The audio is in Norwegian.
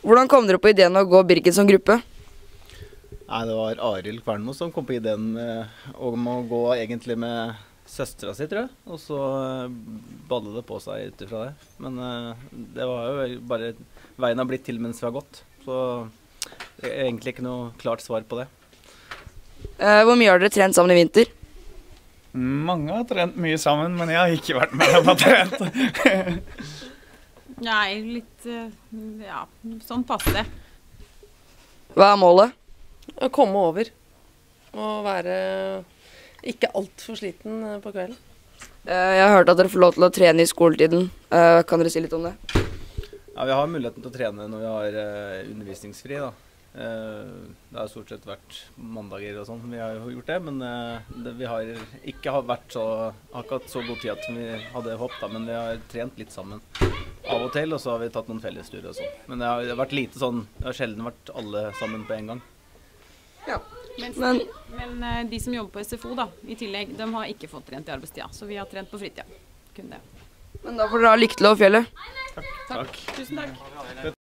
Hvordan kom dere på ideen å gå Birken som gruppe? Nei, det var Arild Kvernmo som kom på ideen om å gå egentlig med søstera si, tror jeg. Og så ballet det på seg ut ifra det. Men det var jo bare veien har blitt til mens vi har gått. Så det er egentlig ikke noe klart svar på det. Hvor mye har dere trent sammen i vinter? Mange har trent mye sammen, men jeg har ikke vært med dem og trent. Nei, litt, ja, sånn passer det. Hva er målet? Å komme over og være ikke alt for sliten på kvelden. Jeg har hørt at dere får lov til å trene i skoletiden. Kan dere si litt om det? Ja, vi har muligheten til å trene når vi har undervisningsfri, da. Det har stort sett vært mandager og sånn. Vi har jo gjort det, men vi har ikke vært har ikke hatt så god tid som vi hadde håpet, da, men vi har trent litt sammen av og til, og så har vi tatt noen fellesturer og sånn. Men det har vært lite sånn, det har sjelden vært alle sammen på en gang. Ja. Men de som jobber på SFO da, i tillegg, de har ikke fått trent i arbeidstida, så vi har trent på fritida. Kun det. Men da får dere ha lykke til å fjelle. Takk. Tusen takk.